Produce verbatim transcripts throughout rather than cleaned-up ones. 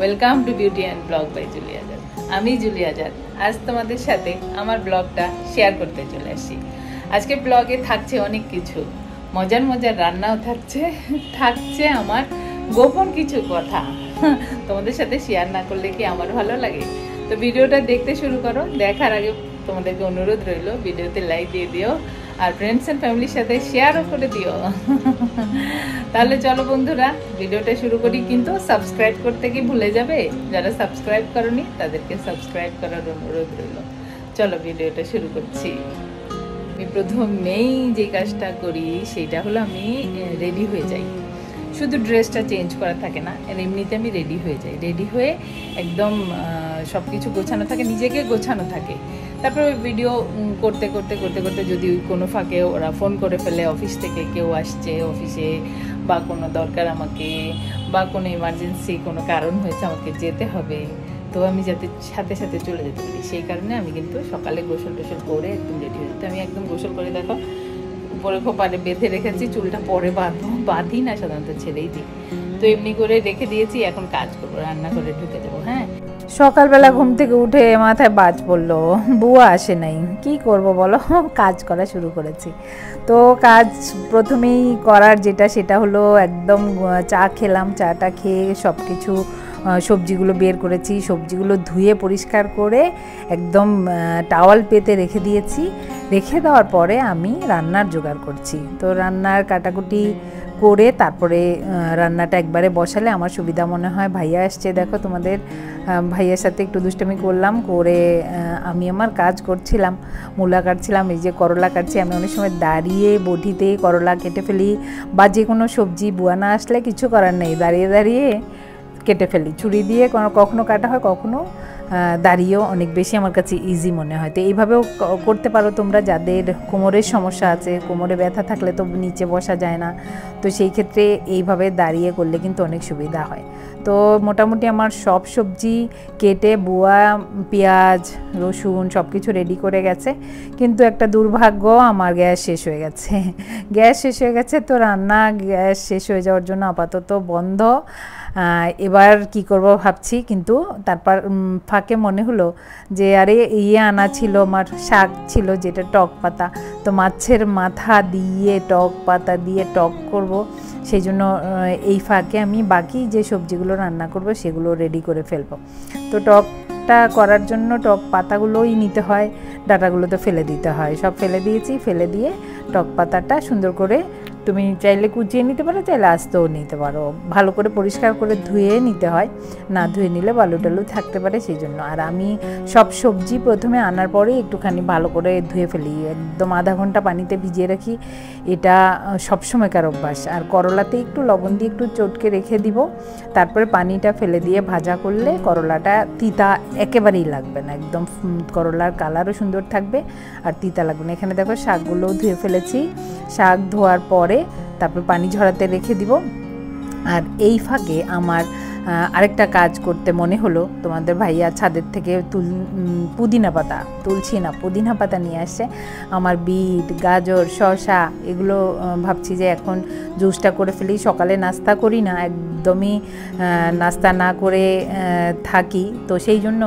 Welcome to beauty and blog by Julie Azad. আমি জুলি আজাদ আজ তোমাদের সাথে আমার ব্লগটা শেয়ার করতে চলে আসি। আজকে ব্লগে থাকছে অনেক কিছু, মজার মজার রান্নাও থাকছে, থাকছে আমার গোপন কিছু কথা। তোমাদের সাথে শেয়ার না করলে কি আমার ভালো লাগে? তো ভিডিওটা দেখতে শুরু করো। দেখার আগে তোমাদেরকে অনুরোধ রইল ভিডিওতে লাইক দিয়ে দিও আর ফ্রেন্ডস অ্যান্ড ফ্যামিলির সাথে শেয়ারও করে দিও। তাহলে চলো বন্ধুরা ভিডিওটা শুরু করি, কিন্তু সাবস্ক্রাইব করতে কি ভুলে যাবে? যারা সাবস্ক্রাইব করনি তাদেরকে সাবস্ক্রাইব করার অনুরোধ রইল। চলো ভিডিওটা শুরু করছি। আমি প্রথমেই যে কাজটা করি সেটা হলো আমি রেডি হয়ে যাই। শুধু ড্রেসটা চেঞ্জ করা থাকে না, এমনিতে আমি রেডি হয়ে যাই। রেডি হয়ে একদম সব কিছু গোছানো থাকে, নিজেকে গোছানো থাকে। তারপরে ভিডিও করতে করতে করতে করতে যদি কোনো ফাঁকে ওরা ফোন করে ফেলে, অফিস থেকে কেউ আসছে অফিসে বা কোনো দরকার আমাকে বা কোনো ইমার্জেন্সি কোনো কারণ হয়েছে আমাকে যেতে হবে, তো আমি যাতে সাথে সাথে চলে যেতে পারি সেই কারণে আমি কিন্তু সকালে গোসল টোসল করে একদম রেডি হয়ে যেতে। আমি একদম গোসল করে দেখো উপরে খোপারে বেঁধে রেখেছি, চুলটা পরে বাঁধবো, বাঁধি না সাধারণত, ছেড়েই দিই। তো এমনি করে রেখে দিয়েছি, এখন কাজ করবো, রান্না করে ঢুকে যাবো। হ্যাঁ, সকালবেলা ঘুম থেকে উঠে মাথায় বাজ পড়লো, বুয়া আসে নাই, কি করব বলো, কাজ করা শুরু করেছি। তো কাজ প্রথমেই করার যেটা সেটা হলো একদম চা খেলাম, চাটা খেয়ে সব কিছু সবজিগুলো বের করেছি, সবজিগুলো ধুয়ে পরিষ্কার করে একদম টাওয়াল পেতে রেখে দিয়েছি। রেখে দেওয়ার পরে আমি রান্নার জোগাড় করছি। তো রান্নার কাটাকুটি করে তারপরে রান্নাটা একবারে বসালে আমার সুবিধা মনে হয়। ভাইয়া আসছে, দেখো তোমাদের ভাইয়ার সাথে একটু দুষ্টামি করলাম, করে আমি আমার কাজ করছিলাম, মূলা কাটছিলাম, এই যে করলা কাটছি। আমি অনেক সময় দাঁড়িয়ে বটিতে করলা কেটে ফেলি, বা যে কোনো সবজি বুয়া না আসলে কিছু করার নেই, দাঁড়িয়ে দাঁড়িয়ে কেটে ফেলি। ছুরি দিয়ে কখনো কাটা হয়, কখনো দাঁড়িয়েও অনেক বেশি আমার কাছে ইজি মনে হয়। তো এইভাবেও করতে পারো তোমরা, যাদের কোমরের সমস্যা আছে, কোমরে ব্যথা থাকলে তো নিচে বসা যায় না, তো সেই ক্ষেত্রে এইভাবে দাঁড়িয়ে করলে কিন্তু অনেক সুবিধা হয়। তো মোটামুটি আমার সব সবজি কেটে বুয়া পেঁয়াজ রসুন সব কিছু রেডি করে গেছে, কিন্তু একটা দুর্ভাগ্য, আমার গ্যাস শেষ হয়ে গেছে। গ্যাস শেষ হয়ে গেছে, তো রান্না গ্যাস শেষ হয়ে যাওয়ার জন্য আপাতত বন্ধ। এবার কি করব ভাবছি, কিন্তু তারপর ফাঁকে মনে হলো যে আরে ইয়ে আনা ছিল, আমার শাক ছিল যেটা টক পাতা, তো মাছের মাথা দিয়ে টক পাতা দিয়ে টক করব, সেই জন্য এই ফাঁকে আমি বাকি যে সবজিগুলো রান্না করব সেগুলো রেডি করে ফেলবো। তো টকটা করার জন্য টক পাতাগুলোই নিতে হয়, ডাঁটাগুলো তো ফেলে দিতে হয়, সব ফেলে দিয়েছি। ফেলে দিয়ে টক পাতাটা সুন্দর করে তুমি চাইলে কুচিয়ে নিতে পারো, চাইলে আস্তেও নিতে পারো, ভালো করে পরিষ্কার করে ধুয়ে নিতে হয়, না ধুয়ে নিলে বালু টালু থাকতে পারে সেই জন্য। আর আমি সব সবজি প্রথমে আনার পরে একটুখানি ভালো করে ধুয়ে ফেলি, একদম আধা ঘন্টা পানিতে ভিজিয়ে রাখি, এটা সবসময়কার অভ্যাস। আর করলাতে একটু লবণ দিয়ে একটু চটকে রেখে দিব, তারপরে পানিটা ফেলে দিয়ে ভাজা করলে করলাটা তিতা একেবারেই লাগবে না, একদম করলার কালারও সুন্দর থাকবে আর তিতা লাগবে না। এখানে দেখো শাকগুলোও ধুয়ে ফেলেছি, শাক ধোয়ার পরে তারপর পানি ঝরাতে রেখে দিব। আর এই ফাঁকে আমার আরেকটা কাজ করতে মনে হলো, তোমাদের ভাইয়া ছাদের থেকে তুল পুদিনা পাতা, তুলছি না, পুদিনা পাতা নিয়ে আসছে। আমার বিট গাজর শসা এগুলো ভাবছি যে এখন জুসটা করে ফেলি। সকালে নাস্তা করি না, একদমই নাস্তা না করে থাকি, তো সেই জন্য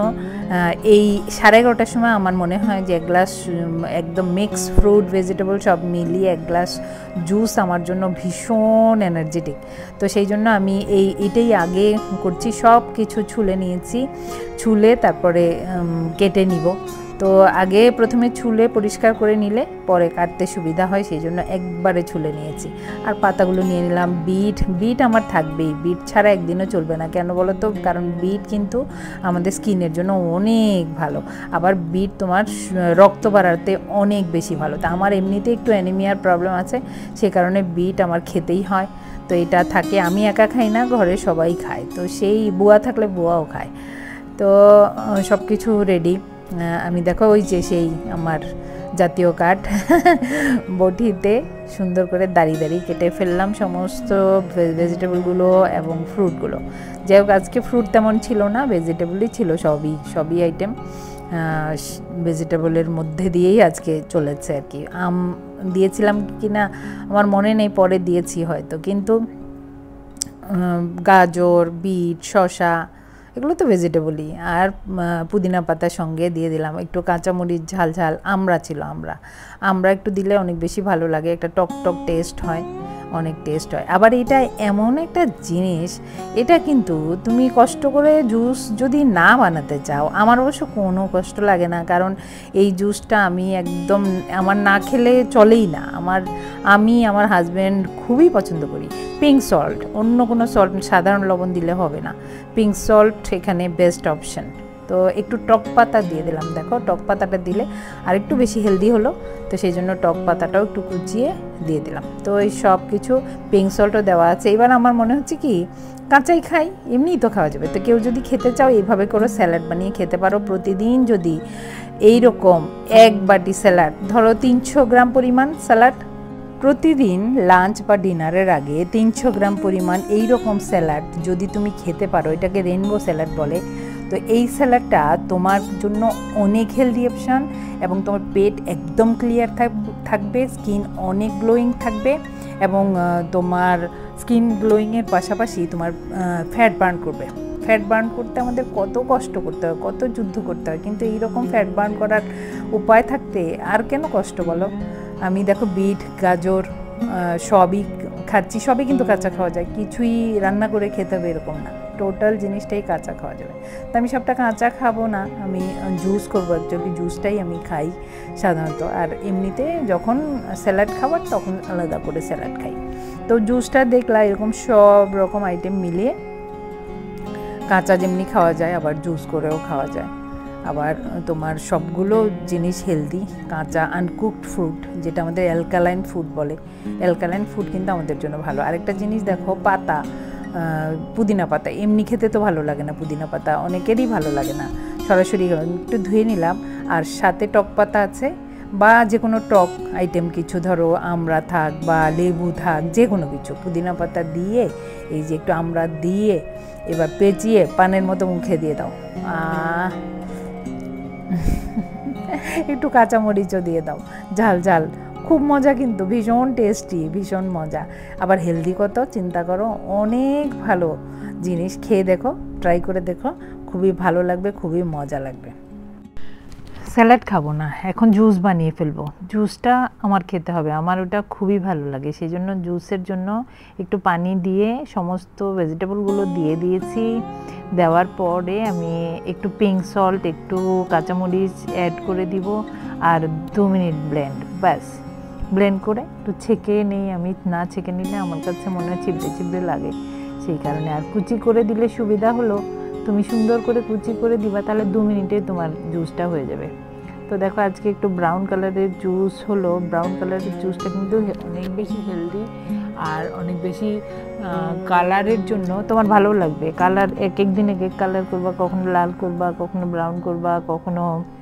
এই সাড়ে এগারোটার সময় আমার মনে হয় যে এক গ্লাস একদম মিক্স ফ্রুট ভেজিটেবল সব মিলিয়ে এক গ্লাস জুস আমার জন্য ভীষণ এনার্জেটিক। তো সেই জন্য আমি এই এটাই আগে করছি, সব কিছু ছুলে নিয়েছি, ছুলে তারপরে কেটে নিব। তো আগে প্রথমে ছুলে পরিষ্কার করে নিলে পরে কাটতে সুবিধা হয়, সেই জন্য একবারে ছুলে নিয়েছি। আর পাতাগুলো নিয়ে নিলাম। বিট বিট আমার থাকবেই, বিট ছাড়া একদিনও চলবে না। কেন বলো তো? কারণ বিট কিন্তু আমাদের স্কিনের জন্য অনেক ভালো, আবার বিট তোমার রক্ত বাড়াতে অনেক বেশি ভালো। তা আমার এমনিতে একটু অ্যানিমিয়ার প্রবলেম আছে, সে কারণে বিট আমার খেতেই হয়। তো এটা থাকে, আমি একা খাই না, ঘরে সবাই খায়, তো সেই বুয়া থাকলে বুয়াও খায়। তো সব কিছু রেডি। আমি দেখো ওই যে সেই আমার জাতীয় কাঠ বটিতে সুন্দর করে দাঁড়িয়ে দাঁড়িয়ে কেটে ফেললাম সমস্ত ভেজিটেবলগুলো এবং ফ্রুটগুলো। যাই হোক আজকে ফ্রুট তেমন ছিল না, ভেজিটেবলই ছিল, সবই সবই আইটেম ভেজিটেবলের মধ্যে দিয়েই আজকে চলেছে আর কি। আম দিয়েছিলাম কি না আমার মনে নেই, পরে দিয়েছি হয়তো, কিন্তু গাজর বিট শসা এগুলো তো ভেজিটেবলই। আর পুদিনা পাতার সঙ্গে দিয়ে দিলাম একটু কাঁচামরিচ, ঝাল ঝাল আমড়া ছিল, আমড়া আমড়া একটু দিলে অনেক বেশি ভালো লাগে, একটা টক টক টেস্ট হয়, অনেক টেস্ট হয়। আবার এটা এমন একটা জিনিস, এটা কিন্তু তুমি কষ্ট করে জুস যদি না বানাতে চাও, আমার অবশ্য কোনো কষ্ট লাগে না, কারণ এই জুসটা আমি একদম আমার না খেলে চলেই না। আমার আমি আমার হাজব্যান্ড খুবই পছন্দ করি। পিঙ্ক সল্ট, অন্য কোনো সল্ট, সাধারণ লবণ দিলে হবে না, পিঙ্ক সল্ট এখানে বেস্ট অপশন। তো একটু টক পাতা দিয়ে দিলাম, দেখো টক পাতাটা দিলে আর একটু বেশি হেলদি হলো, তো সেই জন্য টক পাতাটাও একটু কুচিয়ে দিয়ে দিলাম। তো এই সব কিছু পিঙ্ক সল্টও দেওয়া আছে। এবার আমার মনে হচ্ছে কি কাঁচাই খাই, এমনিই তো খাওয়া যাবে। তো কেউ যদি খেতে চাও এইভাবে করে স্যালাড বানিয়ে খেতে পারো। প্রতিদিন যদি এই রকম এক বাটি স্যালাড, ধরো তিনশো গ্রাম পরিমাণ স্যালাড, প্রতিদিন লাঞ্চ বা ডিনারের আগে তিনশো গ্রাম পরিমাণ এই রকম স্যালাড যদি তুমি খেতে পারো, এটাকে রেনবো স্যালাড বলে। তো এই স্যালাডটা তোমার জন্য অনেক হেলদি অপশান, এবং তোমার পেট একদম ক্লিয়ার থাকবে, স্কিন অনেক গ্লোয়িং থাকবে, এবং তোমার স্কিন গ্লোয়িংয়ের পাশাপাশি তোমার ফ্যাট বার্ন করবে। ফ্যাট বার্ন করতে আমাদের কত কষ্ট করতে হয়, কত যুদ্ধ করতে হয়, কিন্তু এইরকম ফ্যাট বার্ন করার উপায় থাকতে আর কেন কষ্ট বলো। আমি দেখো বিট, গাজর সবই খাচ্ছি, সবই কিন্তু কাঁচা খাওয়া যায়, কিছুই রান্না করে খেতে হবে এরকম না, টোটাল জিনিসটাই কাঁচা খাওয়া যাবে। তো আমি সবটা কাঁচা খাবো না, আমি জুস করবো, অ্যাকচুয়ালি জুসটাই আমি খাই সাধারণত। আর এমনিতে যখন স্যালাড খাবার তখন আলাদা করে স্যালাড খাই। তো জুসটা দেখলা এরকম সব রকম আইটেম মিলিয়ে কাঁচা যেমনি খাওয়া যায়, আবার জুস করেও খাওয়া যায়। আবার তোমার সবগুলো জিনিস হেলদি, কাঁচা আনকুকড ফ্রুট, যেটা আমাদের অ্যালকালাইন ফুড বলে, অ্যালকালাইন ফুড কিন্তু আমাদের জন্য ভালো। আরেকটা জিনিস দেখো, পাতা, পুদিনা পাতা এমনি খেতে তো ভালো লাগে না, পুদিনা পাতা অনেকেরই ভালো লাগে না, সরাসরি একটু ধুয়ে নিলাম, আর সাথে টক পাতা আছে, বা যে কোনো টক আইটেম কিছু, ধরো আমড়া থাক বা লেবু থাক, যে কোনো কিছু পুদিনা পাতা দিয়ে, এই যে একটু আমড়া দিয়ে এবার পেঁচিয়ে পানের মতো মুখে দিয়ে দাও, আহ একটু কাঁচামরিচও দিয়ে দাও, ঝাল ঝাল, খুব মজা, কিন্তু ভীষণ টেস্টি, ভীষণ মজা। আবার হেলদি কত চিন্তা করো, অনেক ভালো জিনিস, খেয়ে দেখো, ট্রাই করে দেখো, খুবই ভালো লাগবে, খুবই মজা লাগবে। স্যালাড খাবো না, এখন জুস বানিয়ে ফেলবো। জুসটা আমার খেতে হবে, আমার ওটা খুবই ভালো লাগে, সেই জন্য জুসের জন্য একটু পানি দিয়ে সমস্ত ভেজিটেবলগুলো দিয়ে দিয়েছি। দেওয়ার পরে আমি একটু পিঙ্ক সল্ট, একটু কাঁচামরিচ অ্যাড করে দিব, আর দু মিনিট ব্লেন্ড, ব্যাস ব্লেন্ড করে একটু ছেঁকে নেই। আমি না ছেঁকে নিলে আমার কাছে মনে হয় চিবড়ে চিবড়ে লাগে, সেই কারণে। আর কুচি করে দিলে সুবিধা হলো, তুমি সুন্দর করে কুচি করে দিবা, তাহলে দু মিনিটে তোমার জুসটা হয়ে যাবে। তো দেখো আজকে একটু ব্রাউন কালারের জুস হলো। ব্রাউন কালারের জুসটা কিন্তু অনেক বেশি হেলদি, আর অনেক বেশি কালারের জন্য তোমার ভালো লাগবে। কালার এক এক দিন এক এক কালার করবা, কখনো লাল করবা, কখনো ব্রাউন করবা, কখনো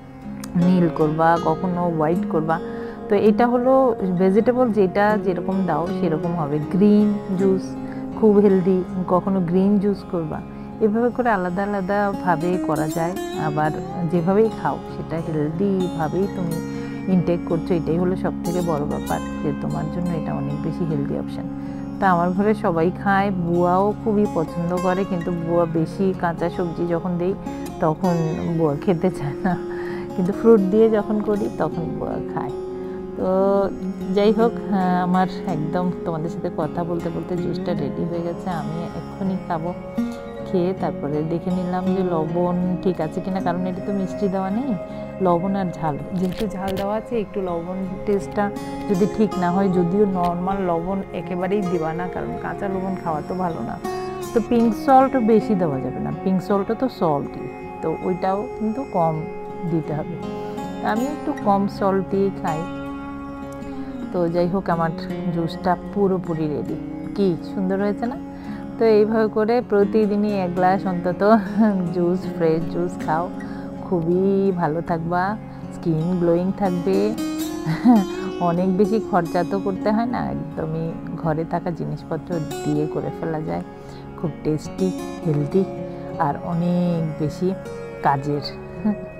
নীল করবা, কখনো হোয়াইট করবা। তো এটা হলো ভেজিটেবল, যেটা যেরকম দাও সেরকম হবে। গ্রিন জুস খুব হেলদি, কখনো গ্রিন জুস করবা, এভাবে করে আলাদা আলাদাভাবে করা যায়। আবার যেভাবেই খাও সেটা হেলদিভাবেই তুমি ইনটেক করছো, এটাই হলো সব থেকে বড়ো ব্যাপার, যে তোমার জন্য এটা অনেক বেশি হেলদি অপশান। তা আমার ঘরে সবাই খায়, বুয়াও খুবই পছন্দ করে, কিন্তু বুয়া বেশি কাঁচা সবজি যখন দেই তখন বুয়া খেতে চায় না, কিন্তু ফ্রুট দিয়ে যখন করি তখন বুয়া খায়। তো যাই হোক, আমার একদম তোমাদের সাথে কথা বলতে বলতে জুসটা রেডি হয়ে গেছে, আমি এক্ষুনি খাবো। খেয়ে তারপরে দেখে নিলাম যে লবণ ঠিক আছে কিনা, কারণ এটা তো মিষ্টি দেওয়া নেই, লবণ আর ঝাল, যেহেতু ঝাল দেওয়া আছে একটু লবণ টেস্টটা যদি ঠিক না হয়, যদিও নর্মাল লবণ একেবারেই দিবা না, কারণ কাঁচা লবণ খাওয়া তো ভালো না। তো পিঙ্ক সল্টও বেশি দেওয়া যাবে না, পিঙ্ক সল্টও তো সল্টই, তো ওইটাও কিন্তু কম দিতে হবে। আমি একটু কম সল্ট দিয়ে খাই। তো যাই হোক, আমার জুসটা পুরোপুরি রেডি। কি সুন্দর হয়েছে না? তো এইভাবে করে প্রতিদিনই এক গ্লাস অন্তত জুস, ফ্রেশ জুস খাও, খুবই ভালো থাকবা, স্কিন গ্লোয়িং থাকবে, অনেক বেশি খরচা তো করতে হয় না, একদমই ঘরে থাকা জিনিসপত্র দিয়ে করে ফেলা যায়, খুব টেস্টি, হেলদি, আর অনেক বেশি কাজের।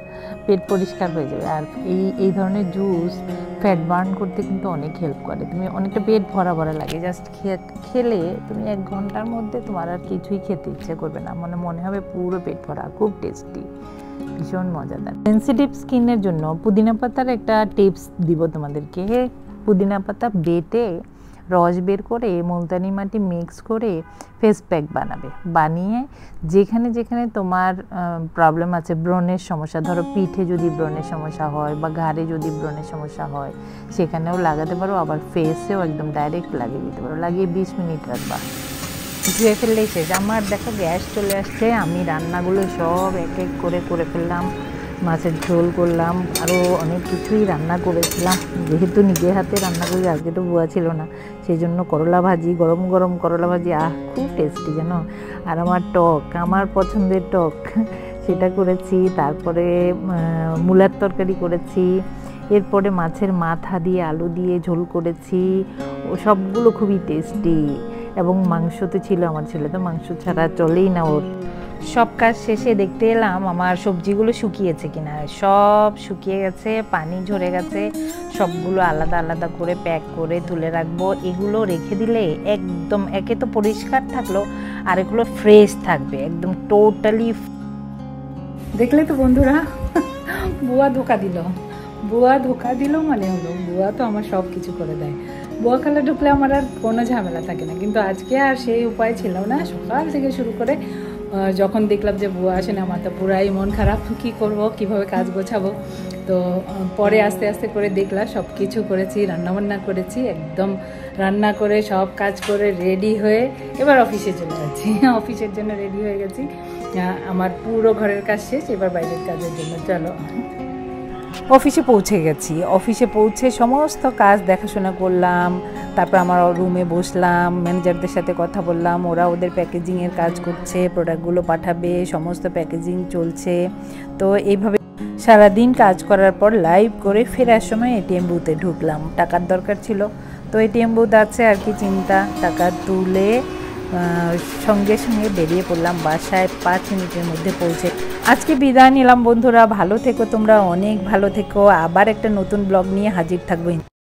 পেট পরিষ্কার হয়ে যাবে। আর এই এই ধরনের জুস ফ্যাট বার্ন করতে কিন্তু অনেক হেল্প করে। তুমি অনেকটা পেট ভরা ভরা লাগে, জাস্ট খেলে তুমি এক ঘন্টার মধ্যে তোমার আর কিছুই খেতে ইচ্ছে করবে না, মানে মনে হবে পুরো পেট ভরা। খুব টেস্টি, ভীষণ মজাদার। সেন্সিটিভ স্কিনের জন্য পুদিনা পাতার একটা টিপস দিব তোমাদেরকে। পুদিনা পাতা বেটে রস বের করে মুলতানি মাটি মিক্স করে ফেস প্যাক বানাবে, বানিয়ে যেখানে যেখানে তোমার প্রবলেম আছে, ব্রণের সমস্যা, ধরো পিঠে যদি ব্রণের সমস্যা হয় বা ঘাড়ে যদি ব্রণের সমস্যা হয় সেখানেও লাগাতে পারো, আবার ফেসেও একদম ডাইরেক্ট লাগিয়ে দিতে পারো। লাগিয়ে বিশ মিনিট রাখবা, ধুয়ে ফেললেই শেষ। আমার দেখো গ্যাস চলে আসছে, আমি রান্নাগুলো সব এক এক করে করে ফেললাম। মাছের ঝোল করলাম, আরও অনেক কিছুই রান্না করেছিলাম, যেহেতু নিজে হাতে রান্না করি, আজকে তো বুয়া ছিল না, সেই জন্য করলা ভাজি, গরম গরম করলা ভাজি, আহ খুব টেস্টি জানো। আর আমার টক, আমার পছন্দের টক, সেটা করেছি। তারপরে মূলার তরকারি করেছি, এরপরে মাছের মাথা দিয়ে আলু দিয়ে ঝোল করেছি। ও সবগুলো খুবই টেস্টি। এবং মাংস তো ছিল, আমার ছেলে তো মাংস ছাড়া চলেই না ওর। সব কাজ শেষে দেখতে এলাম আমার সবজিগুলো শুকিয়েছে কিনা। সব শুকিয়ে গেছে, পানি ঝরে গেছে। সবগুলো আলাদা আলাদা করে প্যাক করে তুলে রাখবো। এগুলো রেখে দিলে একদম, একে তো পরিষ্কার থাকলো, আর এগুলো ফ্রেশ থাকবে একদম টোটালি। দেখলে তো বন্ধুরা, বুয়া ধোকা দিল। বুয়া ধোকা দিল মানে হলো, বুয়া তো আমার সব কিছু করে দেয়। বুয়া খালা ঢুকলে আমার আর কোনো ঝামেলা থাকে না, কিন্তু আজকে আর সেই উপায় ছিল না। সকাল থেকে শুরু করে যখন দেখলাম যে বুয়া আসে না, আমার তো পুরাই মন খারাপ, কী করব, কিভাবে কাজ গোছাবো। তো পরে আস্তে আস্তে করে দেখলাম সব কিছু করেছি, রান্নাবান্না করেছি, একদম রান্না করে সব কাজ করে রেডি হয়ে এবার অফিসে চলে যাচ্ছি। অফিসের জন্য রেডি হয়ে গেছি, আমার পুরো ঘরের কাজ শেষ, এবার বাইরের কাজের জন্য চলো। অফিসে পৌঁছে গেছি। অফিসে পৌঁছে সমস্ত কাজ দেখাশোনা করলাম, তারপর আমার রুমে বসলাম, ম্যানেজারদের সাথে কথা বললাম, ওরা ওদের প্যাকেজিংয়ের কাজ করছে, প্রোডাক্টগুলো পাঠাবে, সমস্ত প্যাকেজিং চলছে। তো এইভাবে সারাদিন কাজ করার পর লাইভ করে ফেরার সময় এটিএম বুথে ঢুকলাম। টাকার দরকার ছিল, তো এটিএম বুথ আছে, আর কি চিন্তা। টাকা তুলে সঙ্গে সঙ্গে বেরিয়ে পড়লাম বাসায়, পাঁচ মিনিটের মধ্যে পৌঁছে। আজকে বিদায় নিলাম বন্ধুরা, ভালো থেকো তোমরা, অনেক ভালো থেকো। আবার একটা নতুন ব্লগ নিয়ে হাজির থাকবো।